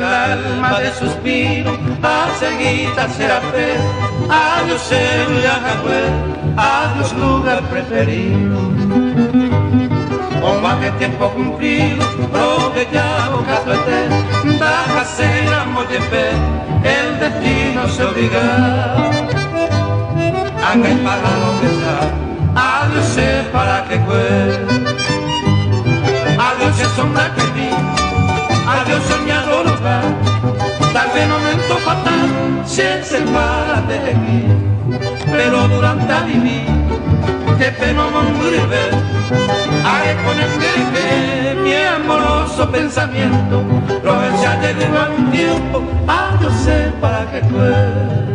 el alma de suspiro, a seguida será fe. Adiós el Yajahué, adiós lugar preferido. Con más de tiempo cumplido, lo que ya boca suerte, baja ser amor de fe, el destino se obliga. Anga y para lo que sea, adiós sé para que fue. Adiós es sombra que vi, adiós soñado lugar. Tal vez momento fatal se separa de aquí, pero durante a vivir, que pena morir ver. Hay con el que mi amoroso pensamiento, lo ya te digo a un tiempo, adiós sé para que fue.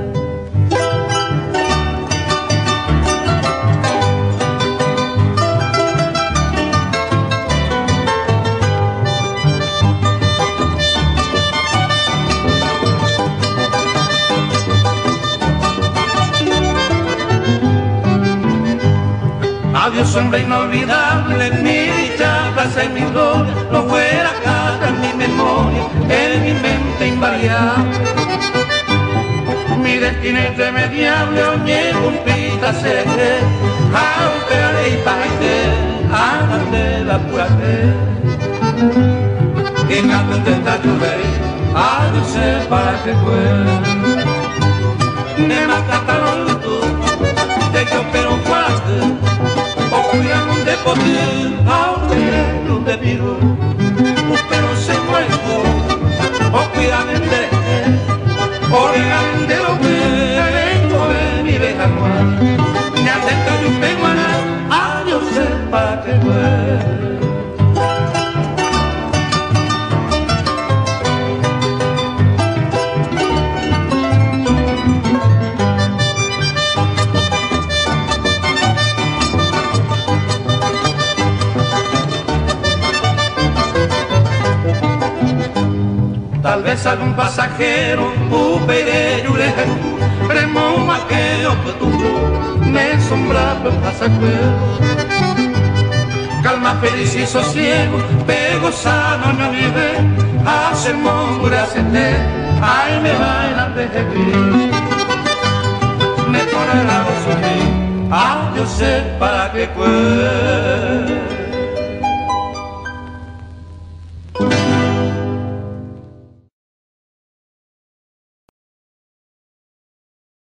Adiós hombre inolvidable, mi dicha, plaza y mi gloria, no fuera acá en mi memoria, en mi mente invariable. Mi destino irremediable, oñe cumplida se que, aunque y paite, ande la pura fe. Y canto intenta llover, adiós sé para que fue. Me mataron los dos, de yo pero fuerte. Cuidamos de poder, aunque no te pido, pero se muerto, o cuidamos de lo que vengo de mi vieja Juan, me atenta de un peguana, adiós sé para que fue. Tal vez algún pasajero, upere yurejen, premo maqueo que tuvo, me sombra por pasajero. Calma feliz y sosiego, pego sano no vive, hace mongra sete, ay me bailan de jebrí. Me pone la voz, adiós sé para que fue.